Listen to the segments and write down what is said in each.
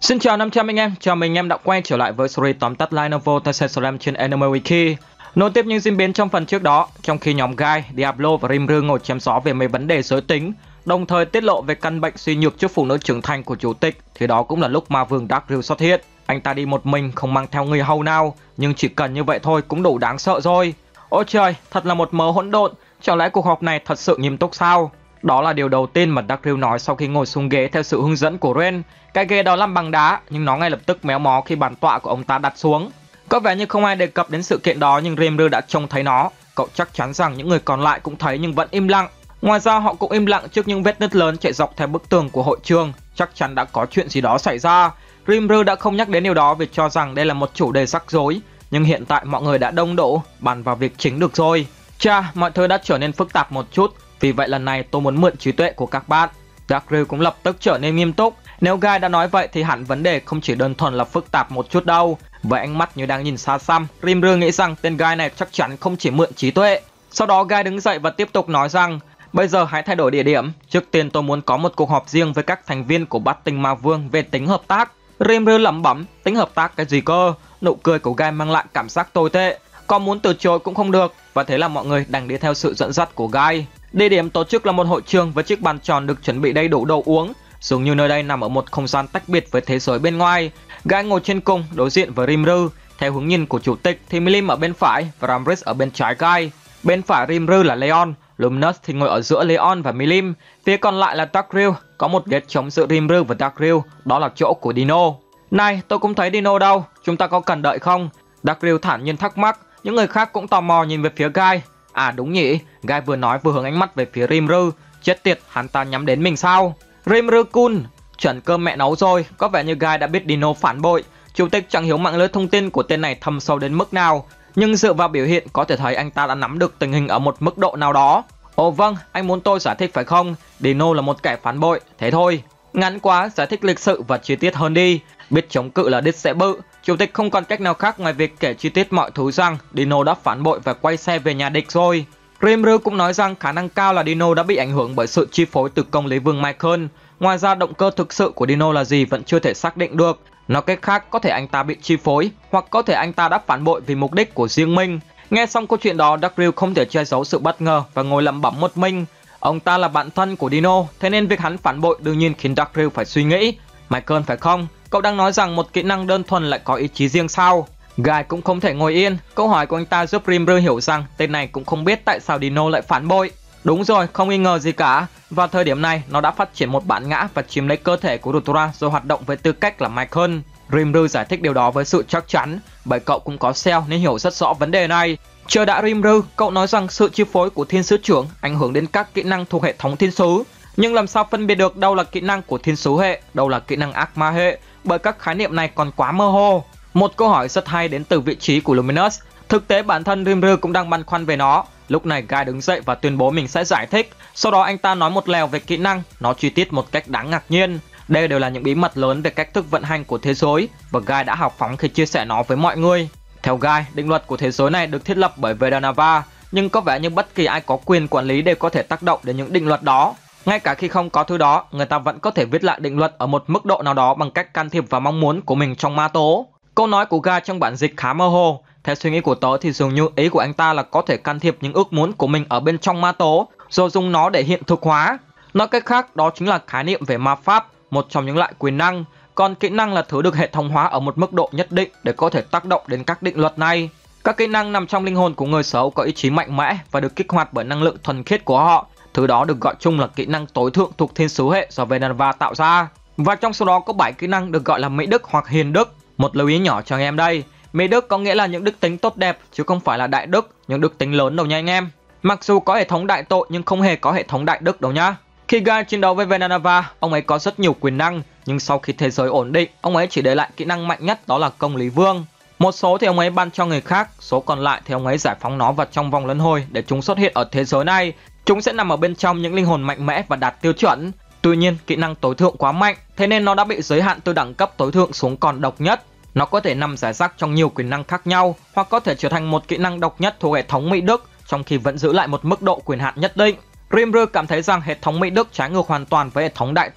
Xin chào 500 anh em, chào mừng anh em đã quay trở lại với series tóm tắt Lenovo Tencent Slam trên Anime Wiki. Nối tiếp những diễn biến trong phần trước đó, trong khi nhóm Guy, Diablo và Rimru ngồi chém gió về mấy vấn đề giới tính, đồng thời tiết lộ về căn bệnh suy nhược trước phụ nữ trưởng thành của chủ tịch, thì đó cũng là lúc ma vương Darkrill xuất hiện. Anh ta đi một mình, không mang theo người hầu nào, nhưng chỉ cần như vậy thôi cũng đủ đáng sợ rồi. Ôi trời, thật là một mớ hỗn độn, chẳng lẽ cuộc họp này thật sự nghiêm túc sao? Đó là điều đầu tiên mà Darkrill nói sau khi ngồi xuống ghế theo sự hướng dẫn của Ren. Cái ghế đó làm bằng đá, nhưng nó ngay lập tức méo mó khi bàn tọa của ông ta đặt xuống. Có vẻ như không ai đề cập đến sự kiện đó, nhưng Rimru đã trông thấy nó. Cậu chắc chắn rằng những người còn lại cũng thấy nhưng vẫn im lặng. Ngoài ra họ cũng im lặng trước những vết nứt lớn chạy dọc theo bức tường của hội trường. Chắc chắn đã có chuyện gì đó xảy ra. Rimru đã không nhắc đến điều đó vì cho rằng đây là một chủ đề rắc rối. Nhưng hiện tại mọi người đã đông đủ, bàn vào việc chính được rồi. Chà, mọi thứ đã trở nên phức tạp một chút. Vì vậy lần này tôi muốn mượn trí tuệ của các bạn. Darkrill cũng lập tức trở nên nghiêm túc. Nếu Guy đã nói vậy thì hẳn vấn đề không chỉ đơn thuần là phức tạp một chút đâu. Với ánh mắt như đang nhìn xa xăm, Rimru nghĩ rằng tên Guy này chắc chắn không chỉ mượn trí tuệ. Sau đó Guy đứng dậy và tiếp tục nói rằng bây giờ hãy thay đổi địa điểm. Trước tiên tôi muốn có một cuộc họp riêng với các thành viên của Bát Tinh Ma Vương về tính hợp tác. Rimru lẩm bẩm, tính hợp tác cái gì cơ? Nụ cười của Guy mang lại cảm giác tồi tệ. Có muốn từ chối cũng không được. Và thế là mọi người đành đi theo sự dẫn dắt của Guy. Địa điểm tổ chức là một hội trường với chiếc bàn tròn được chuẩn bị đầy đủ đồ uống. Dường như nơi đây nằm ở một không gian tách biệt với thế giới bên ngoài. Guy ngồi trên cùng đối diện với Rimru. Theo hướng nhìn của chủ tịch thì Milim ở bên phải và Ramris ở bên trái Guy. Bên phải Rimru là Leon, Luminous thì ngồi ở giữa Leon và Milim. Phía còn lại là Darkrill, có một ghế trống giữa Rimru và Darkrill, đó là chỗ của Dino. Này, tôi cũng thấy Dino đâu, chúng ta có cần đợi không? Darkrill thản nhiên thắc mắc, những người khác cũng tò mò nhìn về phía Guy. À đúng nhỉ, Guy vừa nói vừa hướng ánh mắt về phía Rimru. Chết tiệt, hắn ta nhắm đến mình sao? Rimru-kun, chuẩn cơm mẹ nấu rồi, có vẻ như Guy đã biết Dino phản bội. Chủ tịch chẳng hiểu mạng lưới thông tin của tên này thâm sâu đến mức nào, nhưng dựa vào biểu hiện có thể thấy anh ta đã nắm được tình hình ở một mức độ nào đó. Ồ vâng, anh muốn tôi giải thích phải không? Dino là một kẻ phản bội, thế thôi. Ngắn quá, giải thích lịch sự và chi tiết hơn đi. Biết chống cự là đít sẽ bự. Chủ tịch không còn cách nào khác ngoài việc kể chi tiết mọi thứ rằng Dino đã phản bội và quay xe về nhà địch rồi. Rimru cũng nói rằng khả năng cao là Dino đã bị ảnh hưởng bởi sự chi phối từ công lý vương Michael. Ngoài ra động cơ thực sự của Dino là gì vẫn chưa thể xác định được. Nói cách khác, có thể anh ta bị chi phối, hoặc có thể anh ta đã phản bội vì mục đích của riêng mình. Nghe xong câu chuyện đó, Darkrill không thể che giấu sự bất ngờ và ngồi lẩm bẩm một mình. Ông ta là bạn thân của Dino, thế nên việc hắn phản bội đương nhiên khiến Darkrill phải suy nghĩ. Michael phải không? Cậu đang nói rằng một kỹ năng đơn thuần lại có ý chí riêng sao? Guy cũng không thể ngồi yên. Câu hỏi của anh ta giúp Rimru hiểu rằng tên này cũng không biết tại sao Dino lại phản bội. Đúng rồi, không nghi ngờ gì cả. Vào thời điểm này, nó đã phát triển một bản ngã và chiếm lấy cơ thể của Rutura rồi hoạt động với tư cách là Michael. Rimru giải thích điều đó với sự chắc chắn, bởi cậu cũng có cell nên hiểu rất rõ vấn đề này. Chờ đã Rimru, cậu nói rằng sự chi phối của thiên sứ trưởng ảnh hưởng đến các kỹ năng thuộc hệ thống thiên sứ. Nhưng làm sao phân biệt được đâu là kỹ năng của thiên sứ hệ, đâu là kỹ năng ác ma hệ, bởi các khái niệm này còn quá mơ hồ. Một câu hỏi rất hay đến từ vị trí của Luminous. Thực tế bản thân Rimru cũng đang băn khoăn về nó. Lúc này Guy đứng dậy và tuyên bố mình sẽ giải thích. Sau đó anh ta nói một lèo về kỹ năng, nó chi tiết một cách đáng ngạc nhiên. Đây đều là những bí mật lớn về cách thức vận hành của thế giới, và Guy đã hào phóng khi chia sẻ nó với mọi người. Theo Guy, định luật của thế giới này được thiết lập bởi Vedanava, nhưng có vẻ như bất kỳ ai có quyền quản lý đều có thể tác động đến những định luật đó. Ngay cả khi không có thứ đó, người ta vẫn có thể viết lại định luật ở một mức độ nào đó bằng cách can thiệp vào mong muốn của mình trong ma tố. Câu nói của Guy trong bản dịch khá mơ hồ. Theo suy nghĩ của tớ thì dường như ý của anh ta là có thể can thiệp những ước muốn của mình ở bên trong ma tố, rồi dùng nó để hiện thực hóa. Nói cách khác, đó chính là khái niệm về ma pháp, một trong những loại quyền năng. Còn kỹ năng là thứ được hệ thống hóa ở một mức độ nhất định để có thể tác động đến các định luật này. Các kỹ năng nằm trong linh hồn của người xấu có ý chí mạnh mẽ và được kích hoạt bởi năng lượng thuần khiết của họ. Thứ đó được gọi chung là kỹ năng tối thượng thuộc thiên sứ hệ do Vedanava tạo ra. Và trong số đó có 7 kỹ năng được gọi là mỹ đức hoặc hiền đức. Một lưu ý nhỏ cho anh em đây. Mỹ đức có nghĩa là những đức tính tốt đẹp chứ không phải là đại đức, những đức tính lớn đâu nha anh em. Mặc dù có hệ thống đại tội nhưng không hề có hệ thống đại đức đâu nhá. Khi Guy chiến đấu với Vedanava, ông ấy có rất nhiều quyền năng, nhưng sau khi thế giới ổn định, ông ấy chỉ để lại kỹ năng mạnh nhất, đó là công lý vương. Một số thì ông ấy ban cho người khác, số còn lại thì ông ấy giải phóng nó vào trong vòng luân hồi để chúng xuất hiện ở thế giới này. Chúng sẽ nằm ở bên trong những linh hồn mạnh mẽ và đạt tiêu chuẩn. Tuy nhiên, kỹ năng tối thượng quá mạnh, thế nên nó đã bị giới hạn từ đẳng cấp tối thượng xuống còn độc nhất. Nó có thể nằm rải rác trong nhiều quyền năng khác nhau, hoặc có thể trở thành một kỹ năng độc nhất thuộc hệ thống mỹ đức, trong khi vẫn giữ lại một mức độ quyền hạn nhất định. Rimru cảm thấy rằng hệ thống mỹ đức trái ngược hoàn toàn với hệ thống đại tội,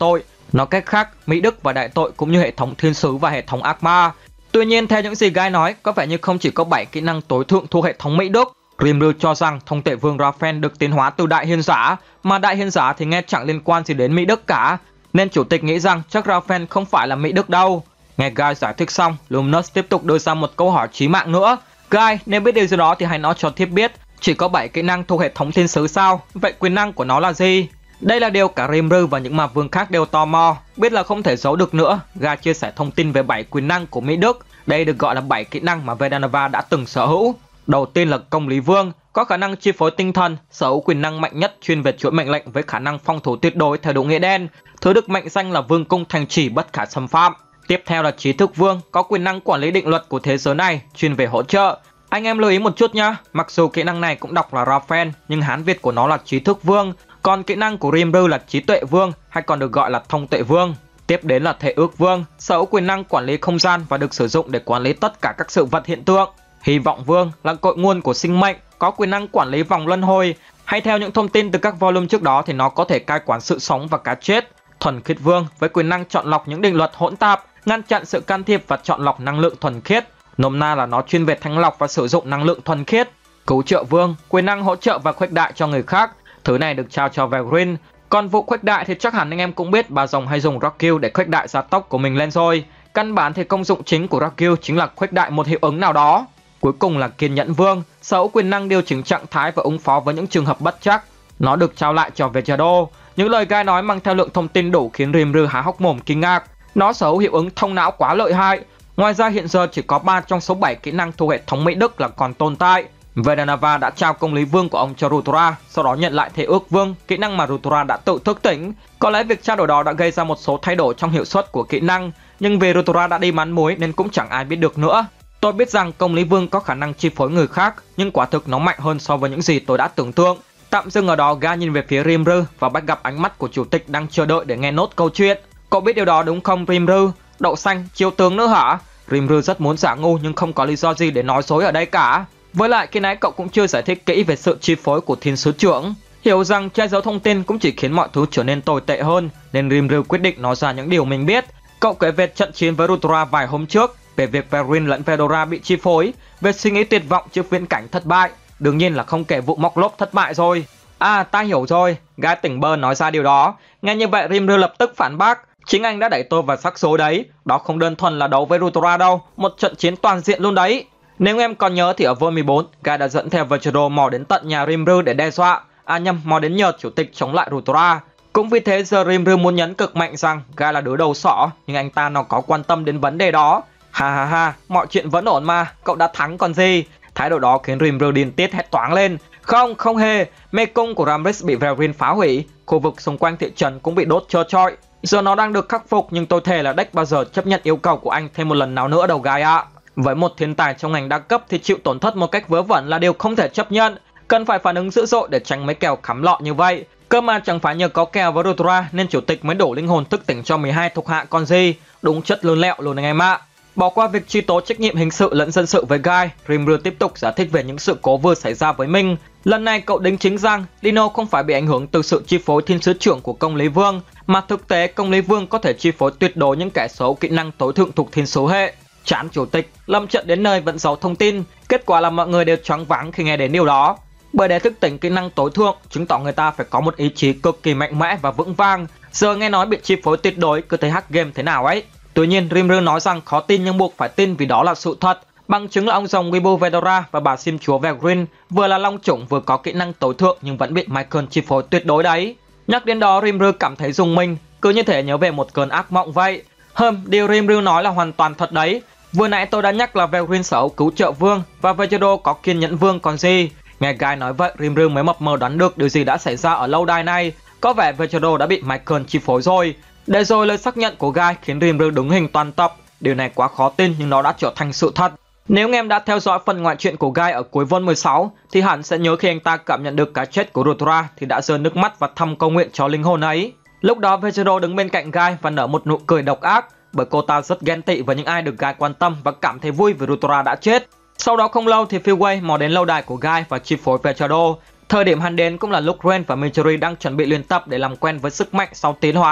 Nói cách khác, Mỹ Đức và Đại Tội cũng như hệ thống thiên sứ và hệ thống ác ma. Tuy nhiên, theo những gì Guy nói, có vẻ như không chỉ có 7 kỹ năng tối thượng thuộc hệ thống Mỹ Đức. Rimru cho rằng thông tể vương Raphael được tiến hóa từ Đại Hiền Giả, mà Đại Hiền Giả thì nghe chẳng liên quan gì đến Mỹ Đức cả. Nên chủ tịch nghĩ rằng chắc Raphael không phải là Mỹ Đức đâu. Nghe Guy giải thích xong, Luminous tiếp tục đưa ra một câu hỏi chí mạng nữa. Guy, nếu biết điều gì đó thì hãy nói cho thiếp biết. Chỉ có 7 kỹ năng thuộc hệ thống thiên sứ sao? Vậy quyền năng của nó là gì? Đây là điều cả Rimru và những ma vương khác đều tò mò. Biết là không thể giấu được nữa, Guy chia sẻ thông tin về 7 quyền năng của Mỹ Đức. Đây được gọi là 7 kỹ năng mà Vedanava đã từng sở hữu. Đầu tiên là Công Lý Vương, có khả năng chi phối tinh thần, sở hữu quyền năng mạnh nhất chuyên về chuỗi mệnh lệnh với khả năng phòng thủ tuyệt đối theo đúng nghĩa đen. Thứ được mệnh danh là Vương cung thành trì bất khả xâm phạm. Tiếp theo là Trí Thức Vương, có quyền năng quản lý định luật của thế giới này, chuyên về hỗ trợ. Anh em lưu ý một chút nhá, mặc dù kỹ năng này cũng đọc là Raphael, nhưng Hán Việt của nó là Trí Thức Vương, còn kỹ năng của Rimru là Trí Tuệ Vương, hay còn được gọi là Thông Tuệ Vương. Tiếp đến là Thể Ước Vương, sở hữu quyền năng quản lý không gian và được sử dụng để quản lý tất cả các sự vật hiện tượng. Hy Vọng Vương là cội nguồn của sinh mệnh, có quyền năng quản lý vòng luân hồi, hay theo những thông tin từ các volume trước đó thì nó có thể cai quản sự sống và cái chết. Thuần Khiết Vương với quyền năng chọn lọc những định luật hỗn tạp, ngăn chặn sự can thiệp và chọn lọc năng lượng thuần khiết. Nôm na là nó chuyên về thanh lọc và sử dụng năng lượng thuần khiết. Cứu Trợ Vương, quyền năng hỗ trợ và khuếch đại cho người khác. Thứ này được trao cho Velryn. Còn vụ khuếch đại thì chắc hẳn anh em cũng biết, bà rồng hay dùng Rakiel để khuếch đại gia tốc của mình lên rồi. Căn bản thì công dụng chính của Rakiel chính là khuếch đại một hiệu ứng nào đó. Cuối cùng là Kiên Nhẫn Vương, sở hữu quyền năng điều chỉnh trạng thái và ứng phó với những trường hợp bất trắc. Nó được trao lại cho Vejado. Những lời Guy nói mang theo lượng thông tin đủ khiến Rimru há hốc mồm kinh ngạc. Nó sở hữu hiệu ứng thông não quá lợi hại. Ngoài ra hiện giờ chỉ có 3 trong số 7 kỹ năng thuộc hệ thống Mỹ Đức là còn tồn tại. Vedanava đã trao Công Lý Vương của ông cho Rutora, sau đó nhận lại Thể Ước Vương, kỹ năng mà Rutora đã tự thức tỉnh. Có lẽ việc trao đổi đó đã gây ra một số thay đổi trong hiệu suất của kỹ năng, nhưng vì Rutora đã đi mắn mối nên cũng chẳng ai biết được nữa. Tôi biết rằng Công Lý Vương có khả năng chi phối người khác, nhưng quả thực nó mạnh hơn so với những gì tôi đã tưởng tượng. Tạm dừng ở đó, Guy nhìn về phía Rimru và bắt gặp ánh mắt của chủ tịch đang chờ đợi để nghe nốt câu chuyện. Cậu biết điều đó đúng không Rimru? Đậu xanh, chiêu tướng nữa hả? Rimru rất muốn giả ngu nhưng không có lý do gì để nói dối ở đây cả. Với lại khi nãy cậu cũng chưa giải thích kỹ về sự chi phối của thiên sứ trưởng. Hiểu rằng che giấu thông tin cũng chỉ khiến mọi thứ trở nên tồi tệ hơn, nên Rimru quyết định nói ra những điều mình biết. Cậu kể về trận chiến với Rutora vài hôm trước, về việc Velryn lẫn Fedora bị chi phối, về suy nghĩ tuyệt vọng trước viễn cảnh thất bại. Đương nhiên là không kể vụ móc lốp thất bại rồi. À, ta hiểu rồi, Guy tỉnh bơ nói ra điều đó. Nghe như vậy Rimru lập tức phản bác. Chính anh đã đẩy tôi vào rắc rối đấy. Đó không đơn thuần là đấu với Rutora đâu, một trận chiến toàn diện luôn đấy. Nếu em còn nhớ thì ở Vol 14, Guy đã dẫn theo Vejado mò đến tận nhà Rimru để đe dọa. Mò đến nhờ chủ tịch chống lại Rutora. Cũng vì thế giờ Rimru muốn nhấn cực mạnh rằng Guy là đứa đầu sỏ, nhưng anh ta nào có quan tâm đến vấn đề đó. Ha, mọi chuyện vẫn ổn mà, cậu đã thắng còn gì. Thái độ đó khiến Rimru điên tiết hét toáng lên. Không hề, mê cung của Ramris bị Velryn phá hủy, khu vực xung quanh thị trấn cũng bị đốt trơ trọi. Giờ nó đang được khắc phục, nhưng tôi thề là Deck bao giờ chấp nhận yêu cầu của anh thêm một lần nào nữa đâu Guy ạ. Với một thiên tài trong ngành đa cấp thì chịu tổn thất một cách vớ vẩn là điều không thể chấp nhận. Cần phải phản ứng dữ dội để tránh mấy kèo khắm lọ như vậy. Cơ mà chẳng phải nhờ có kèo với Rutora nên chủ tịch mới đổ linh hồn thức tỉnh cho 12 thuộc hạ con gì. Đúng chất lươn lẹo luôn anh em ạ. Bỏ qua việc truy tố trách nhiệm hình sự lẫn dân sự với Guy, Rimru tiếp tục giải thích về những sự cố vừa xảy ra với mình. Lần này cậu đính chính rằng Lino không phải bị ảnh hưởng từ sự chi phối thiên sứ trưởng của Công Lý Vương, mà thực tế Công Lý Vương có thể chi phối tuyệt đối những kẻ xấu kỹ năng tối thượng thuộc thiên số hệ. Chán chủ tịch, lâm trận đến nơi vẫn giấu thông tin, kết quả là mọi người đều choáng váng khi nghe đến điều đó. Bởi để thức tỉnh kỹ năng tối thượng, chứng tỏ người ta phải có một ý chí cực kỳ mạnh mẽ và vững vang. Giờ nghe nói bị chi phối tuyệt đối cứ thấy hack game thế nào ấy. Tuy nhiên Rimru nói rằng khó tin nhưng buộc phải tin vì đó là sự thật. Bằng chứng là ông rồng Weibo Vedora và bà sim chúa Velryn vừa là long chủng vừa có kỹ năng tối thượng nhưng vẫn bị Michael chi phối tuyệt đối đấy. Nhắc đến đó Rimru cảm thấy rùng mình, cứ như thể nhớ về một cơn ác mộng vậy. Điều Rimru nói là hoàn toàn thật đấy. Vừa nãy tôi đã nhắc là Velryn sở hữu Cứu Trợ Vương và Vejado có Kiên Nhẫn Vương còn gì. Nghe Guy nói vậy, Rimru mới mập mờ đoán được điều gì đã xảy ra ở lâu đài này. Có vẻ Vejado đã bị Michael chi phối rồi. Để rồi lời xác nhận của Guy khiến Rimru đứng hình toàn tập. Điều này quá khó tin nhưng nó đã trở thành sự thật. Nếu anh em đã theo dõi phần ngoại truyện của Guy ở cuối Vol 16 thì hẳn sẽ nhớ khi anh ta cảm nhận được cái chết của Rutora thì đã rơi nước mắt và thầm cầu nguyện cho linh hồn ấy. Lúc đó Vejado đứng bên cạnh Guy và nở một nụ cười độc ác, bởi cô ta rất ghen tị với những ai được Guy quan tâm và cảm thấy vui vì Rutora đã chết. Sau đó không lâu thì Philway mò đến lâu đài của Guy và chi phối Vejado. Thời điểm hắn đến cũng là lúc Ren và Midori đang chuẩn bị luyện tập để làm quen với sức mạnh sau tiến hóa.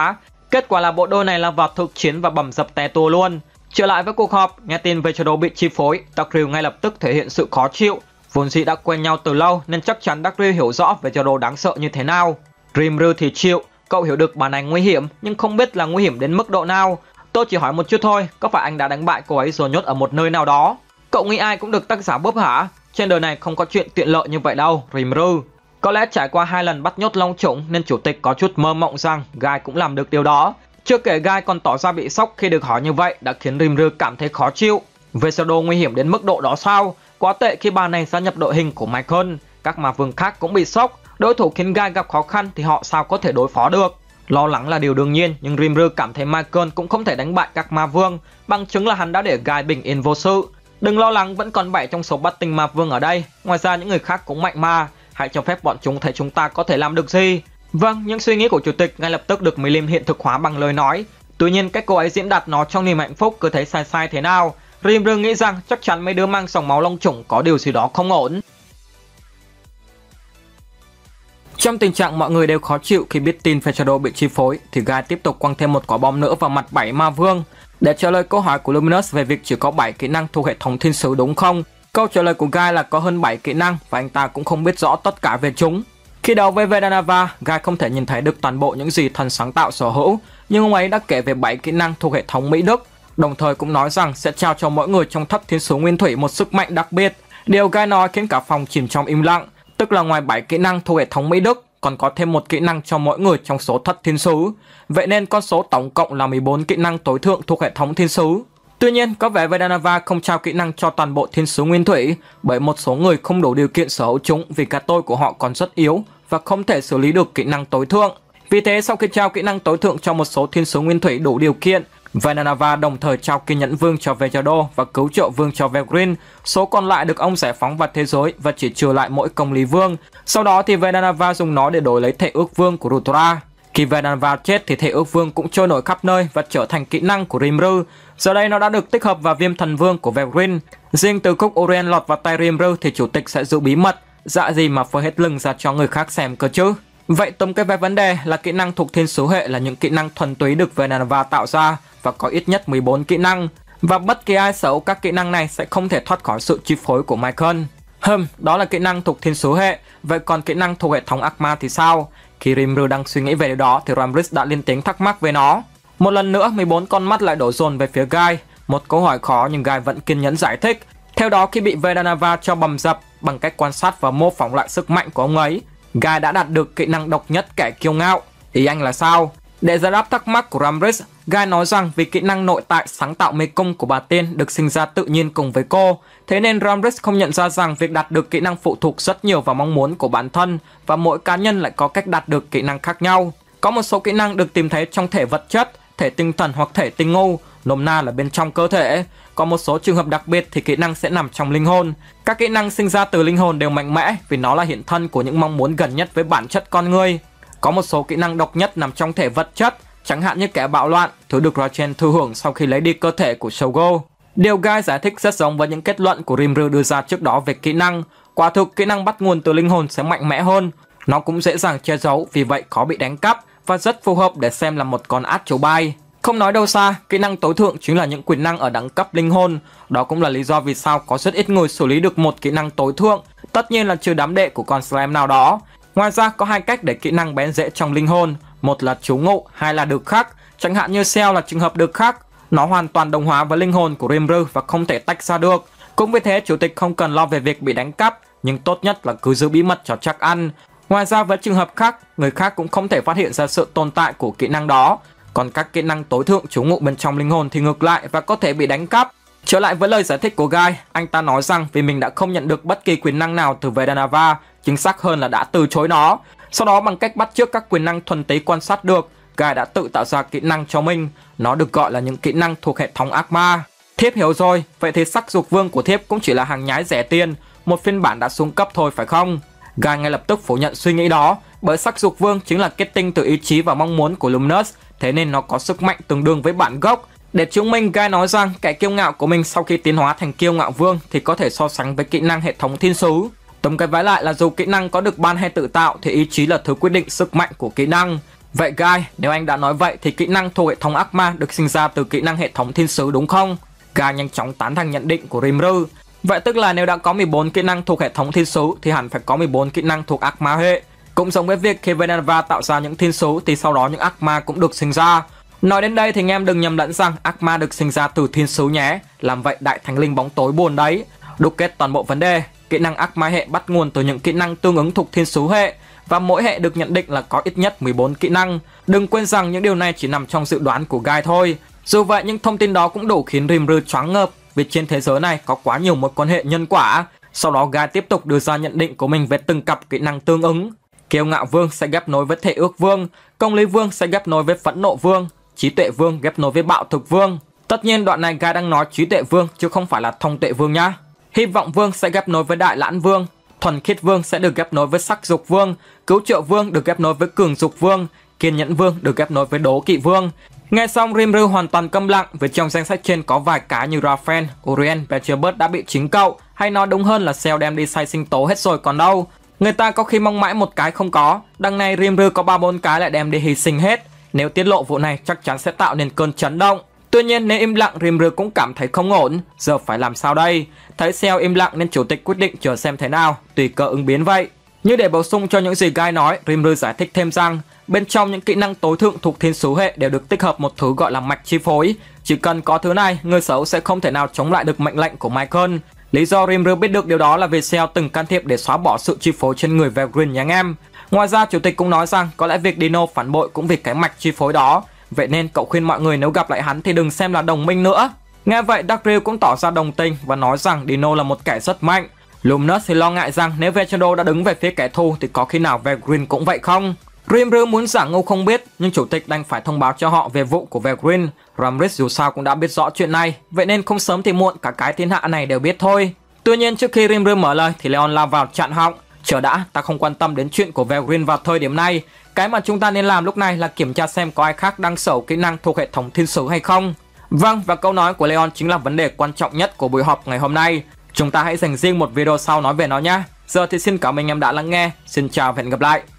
Kết quả là bộ đôi này là vào thực chiến và bầm dập té tua luôn. Trở lại với cuộc họp, nghe tin Vechero bị chi phối, Dagrill ngay lập tức thể hiện sự khó chịu. Vốn dĩ đã quen nhau từ lâu nên chắc chắn Dagrill hiểu rõ Vechero đáng sợ như thế nào. Rimru thì chịu, cậu hiểu được bà này nguy hiểm nhưng không biết là nguy hiểm đến mức độ nào. Tôi chỉ hỏi một chút thôi, có phải anh đã đánh bại cô ấy rồi nhốt ở một nơi nào đó? Cậu nghĩ ai cũng được tác giả bóp hả? Trên đời này không có chuyện tiện lợi như vậy đâu, Rimru. Có lẽ trải qua 2 lần bắt nhốt Long Chủng nên chủ tịch có chút mơ mộng rằng Guy cũng làm được điều đó. Chưa kể Guy còn tỏ ra bị sốc khi được hỏi như vậy đã khiến Rimru cảm thấy khó chịu. Vechero nguy hiểm đến mức độ đó sao? Quá tệ khi bà này gia nhập đội hình của Michael. Các ma vương khác cũng bị sốc. Đối thủ khiến Guy gặp khó khăn thì họ sao có thể đối phó được? Lo lắng là điều đương nhiên, nhưng Rimru cảm thấy Michael cũng không thể đánh bại các ma vương, bằng chứng là hắn đã để Guy bình yên vô sự. Đừng lo lắng, vẫn còn 7 trong số bắt tinh ma vương ở đây. Ngoài ra những người khác cũng mạnh mà. Hãy cho phép bọn chúng thấy chúng ta có thể làm được gì. Vâng, những suy nghĩ của chủ tịch ngay lập tức được Milim hiện thực hóa bằng lời nói. Tuy nhiên cách cô ấy diễn đạt nó trong niềm hạnh phúc cứ thấy sai sai thế nào. Rimru nghĩ rằng chắc chắn mấy đứa mang dòng máu Long Chủng có điều gì đó không ổn. Trong tình trạng mọi người đều khó chịu khi biết tin Vechero bị chi phối, thì Guy tiếp tục quăng thêm một quả bom nữa vào mặt 7 ma vương. Để trả lời câu hỏi của Luminous về việc chỉ có 7 kỹ năng thuộc hệ thống thiên sứ đúng không, câu trả lời của Guy là có hơn 7 kỹ năng và anh ta cũng không biết rõ tất cả về chúng. Khi đấu với Vedanava, Guy không thể nhìn thấy được toàn bộ những gì thần sáng tạo sở hữu, nhưng ông ấy đã kể về 7 kỹ năng thuộc hệ thống Mỹ Đức, đồng thời cũng nói rằng sẽ trao cho mỗi người trong thất thiên sứ nguyên thủy một sức mạnh đặc biệt. Điều Guy nói khiến cả phòng chìm trong im lặng, tức là ngoài 7 kỹ năng thuộc hệ thống Mỹ Đức, còn có thêm một kỹ năng cho mỗi người trong số thất thiên sứ. Vậy nên con số tổng cộng là 14 kỹ năng tối thượng thuộc hệ thống thiên sứ. Tuy nhiên, có vẻ Vedanava không trao kỹ năng cho toàn bộ thiên sứ nguyên thủy, bởi một số người không đủ điều kiện sở hữu chúng vì cá tôi của họ còn rất yếu và không thể xử lý được kỹ năng tối thượng. Vì thế, sau khi trao kỹ năng tối thượng cho một số thiên sứ nguyên thủy đủ điều kiện, Vedanava đồng thời trao kiên nhẫn vương cho Vechero và cứu trợ vương cho Velgrin. Số còn lại được ông giải phóng vào thế giới và chỉ trừ lại mỗi công lý vương. Sau đó thì Vedanava dùng nó để đổi lấy thể ước vương của Rutora. Khi Vedanava chết thì thể ước vương cũng trôi nổi khắp nơi và trở thành kỹ năng của Rimru. Giờ đây nó đã được tích hợp vào viêm thần vương của Velgrin. Riêng từ khúc Orien lọt vào tay Rimru thì chủ tịch sẽ giữ bí mật. Dạ gì mà phơi hết lưng ra cho người khác xem cơ chứ. Vậy tóm kết về vấn đề là kỹ năng thuộc thiên sứ hệ là những kỹ năng thuần túy được Vedanava tạo ra và có ít nhất 14 kỹ năng. Và bất kỳ ai sở hữu các kỹ năng này sẽ không thể thoát khỏi sự chi phối của Michael. Đó là kỹ năng thuộc thiên sứ hệ. Vậy còn kỹ năng thuộc hệ thống ác ma thì sao? Khi Rimru đang suy nghĩ về điều đó thì Ramris đã lên tiếng thắc mắc về nó. Một lần nữa 14 con mắt lại đổ dồn về phía Guy. Một câu hỏi khó nhưng Guy vẫn kiên nhẫn giải thích. Theo đó, khi bị Vedanava cho bầm dập bằng cách quan sát và mô phỏng lại sức mạnh của ông ấy, Guy đã đạt được kỹ năng độc nhất kẻ kiêu ngạo. Ý anh là sao? Để giải đáp thắc mắc của Ramris, Guy nói rằng vì kỹ năng nội tại sáng tạo mê cung của bà tiên được sinh ra tự nhiên cùng với cô, thế nên Ramris không nhận ra rằng việc đạt được kỹ năng phụ thuộc rất nhiều vào mong muốn của bản thân và mỗi cá nhân lại có cách đạt được kỹ năng khác nhau. Có một số kỹ năng được tìm thấy trong thể vật chất, thể tinh thần hoặc thể tinh ngu, nôm na là bên trong cơ thể. Có một số trường hợp đặc biệt thì kỹ năng sẽ nằm trong linh hồn. Các kỹ năng sinh ra từ linh hồn đều mạnh mẽ vì nó là hiện thân của những mong muốn gần nhất với bản chất con người. Có một số kỹ năng độc nhất nằm trong thể vật chất, chẳng hạn như kẻ bạo loạn, thứ được Rachen thừa hưởng sau khi lấy đi cơ thể của Shogo. Điều Guy giải thích rất giống với những kết luận của Rimru đưa ra trước đó về kỹ năng. Quả thực kỹ năng bắt nguồn từ linh hồn sẽ mạnh mẽ hơn. Nó cũng dễ dàng che giấu, vì vậy khó bị đánh cắp và rất phù hợp để xem là một con át chủ bài. Không nói đâu xa, kỹ năng tối thượng chính là những quyền năng ở đẳng cấp linh hồn. Đó cũng là lý do vì sao có rất ít người xử lý được một kỹ năng tối thượng, tất nhiên là trừ đám đệ của con slime nào đó. Ngoài ra có hai cách để kỹ năng bén rễ trong linh hồn, một là trú ngụ, hai là được khắc. Chẳng hạn như Cell là trường hợp được khắc, nó hoàn toàn đồng hóa với linh hồn của Rimru và không thể tách ra được. Cũng vì thế chủ tịch không cần lo về việc bị đánh cắp, nhưng tốt nhất là cứ giữ bí mật cho chắc ăn. Ngoài ra với trường hợp khác, người khác cũng không thể phát hiện ra sự tồn tại của kỹ năng đó. Còn các kỹ năng tối thượng trú ngụ bên trong linh hồn thì ngược lại và có thể bị đánh cắp. Trở lại với lời giải thích của Guy, anh ta nói rằng vì mình đã không nhận được bất kỳ quyền năng nào từ Vedanava, chính xác hơn là đã từ chối nó. Sau đó bằng cách bắt chước các quyền năng thuần túy quan sát được, Guy đã tự tạo ra kỹ năng cho mình. Nó được gọi là những kỹ năng thuộc hệ thống ác ma. Thiếp hiểu rồi, vậy thì sắc dục vương của Thiếp cũng chỉ là hàng nhái rẻ tiền, một phiên bản đã xuống cấp thôi phải không? Guy ngay lập tức phủ nhận suy nghĩ đó, bởi sắc dục vương chính là kết tinh từ ý chí và mong muốn của Luminous, thế nên nó có sức mạnh tương đương với bản gốc. Để chứng minh, Guy nói rằng kẻ kiêu ngạo của mình sau khi tiến hóa thành kiêu ngạo vương thì có thể so sánh với kỹ năng hệ thống thiên sứ. Tóm cái vái lại là dù kỹ năng có được ban hay tự tạo thì ý chí là thứ quyết định sức mạnh của kỹ năng. Vậy Guy, nếu anh đã nói vậy thì kỹ năng thuộc hệ thống ác ma được sinh ra từ kỹ năng hệ thống thiên sứ đúng không? Guy nhanh chóng tán thành nhận định của Rimru. Vậy tức là nếu đã có 14 kỹ năng thuộc hệ thống thiên sứ thì hẳn phải có 14 kỹ năng thuộc ác ma hệ. Cũng giống với việc khi Venanva tạo ra những thiên sứ thì sau đó những ác ma cũng được sinh ra. Nói đến đây thì anh em đừng nhầm lẫn rằng ác ma được sinh ra từ thiên sứ nhé. Làm vậy đại thánh linh bóng tối buồn đấy. Đúc kết toàn bộ vấn đề, kỹ năng ác ma hệ bắt nguồn từ những kỹ năng tương ứng thuộc thiên sứ hệ. Và mỗi hệ được nhận định là có ít nhất 14 kỹ năng. Đừng quên rằng những điều này chỉ nằm trong dự đoán của Guy thôi. Dù vậy những thông tin đó cũng đủ khiến Rimru choáng ngợp vì trên thế giới này có quá nhiều mối quan hệ nhân quả. Sau đó Guy tiếp tục đưa ra nhận định của mình về từng cặp kỹ năng tương ứng. Kiêu ngạo vương sẽ ghép nối với thể ước vương, công lý vương sẽ ghép nối với phẫn nộ vương, trí tuệ vương ghép nối với bạo thực vương. Tất nhiên đoạn này Guy đang nói trí tuệ vương chứ không phải là thông tuệ vương nhá. Hy vọng vương sẽ ghép nối với đại lãn vương, thuần khiết vương sẽ được ghép nối với sắc dục vương, cứu trợ vương được ghép nối với cường dục vương, kiên nhẫn vương được ghép nối với đố kỵ vương. Nghe xong Rimru hoàn toàn câm lặng vì trong danh sách trên có vài cái như Raphael, Urien, Petrobus đã bị chính cậu, hay nói đúng hơn là Cell đem đi sai sinh tố hết rồi còn đâu. Người ta có khi mong mãi một cái không có, đằng này Rimru có 3-4 cái lại đem đi hy sinh hết. Nếu tiết lộ vụ này chắc chắn sẽ tạo nên cơn chấn động. Tuy nhiên nếu im lặng Rimru cũng cảm thấy không ổn, giờ phải làm sao đây? Thấy Cell im lặng nên chủ tịch quyết định chờ xem thế nào, tùy cơ ứng biến vậy. Như để bổ sung cho những gì Guy nói, Rimru giải thích thêm rằng bên trong những kỹ năng tối thượng thuộc thiên sứ hệ đều được tích hợp một thứ gọi là mạch chi phối. Chỉ cần có thứ này, người xấu sẽ không thể nào chống lại được mệnh lệnh của Michael. Lý do Rimru biết được điều đó là vì Cell từng can thiệp để xóa bỏ sự chi phối trên người Velgrin nha anh em. Ngoài ra chủ tịch cũng nói rằng có lẽ việc Dino phản bội cũng vì cái mạch chi phối đó. Vậy nên cậu khuyên mọi người nếu gặp lại hắn thì đừng xem là đồng minh nữa. Nghe vậy Darkreal cũng tỏ ra đồng tình và nói rằng Dino là một kẻ rất mạnh. Luminous thì lo ngại rằng nếu Vetrado đã đứng về phía kẻ thù thì có khi nào Velgrin cũng vậy không? Rimru muốn giả ngu không biết, nhưng chủ tịch đành phải thông báo cho họ về vụ của Velgrin. Ramris dù sao cũng đã biết rõ chuyện này, vậy nên không sớm thì muộn cả cái thiên hạ này đều biết thôi. Tuy nhiên trước khi Rimru mở lời thì Leon lao vào chặn họng. Chờ đã, ta không quan tâm đến chuyện của Velgrin vào thời điểm này. Cái mà chúng ta nên làm lúc này là kiểm tra xem có ai khác đang sở kỹ năng thuộc hệ thống thiên sứ hay không. Vâng, và câu nói của Leon chính là vấn đề quan trọng nhất của buổi họp ngày hôm nay. Chúng ta hãy dành riêng một video sau nói về nó nhé. Giờ thì xin cảm ơn anh em đã lắng nghe. Xin chào và hẹn gặp lại.